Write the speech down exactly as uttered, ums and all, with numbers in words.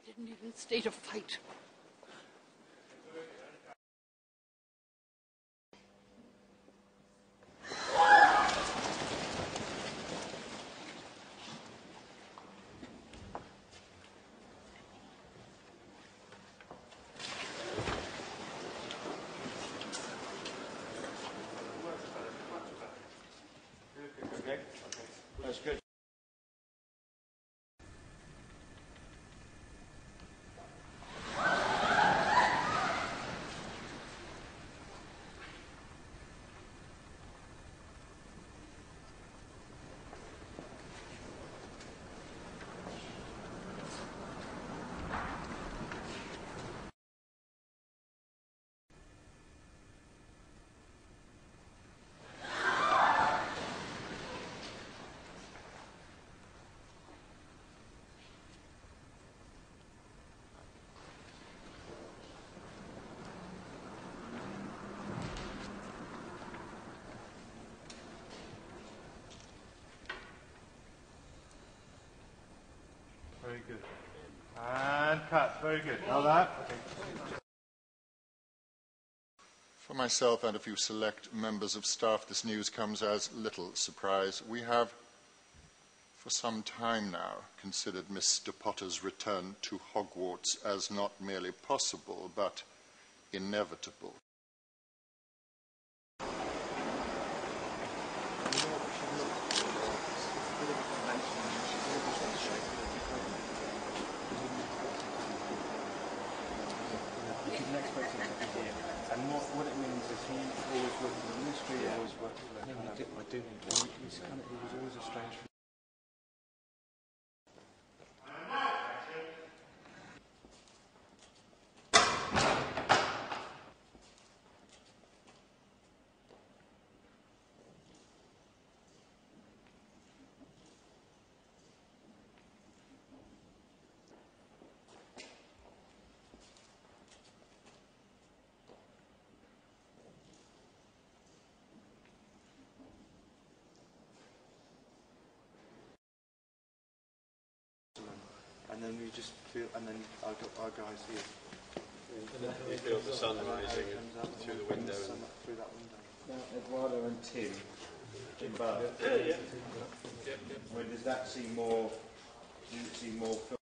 didn't even state a fight. Okay, that's good. Very good. And cut. Very good. Now that. Okay. For myself and a few select members of staff, this news comes as little surprise. We have, for some time now, considered Mister Potter's return to Hogwarts as not merely possible, but inevitable. And what, what it means is he always worked with the ministry, yeah. always worked with the... No, I do, I do. He was, kind of, he was always a strange... And then we just feel, and then our, our guys here. You feel the sun rising through the window. The sun through that window. Now, Eduardo and Tim, Jim Barr, Yeah, yeah. when does that seem more, does it seem more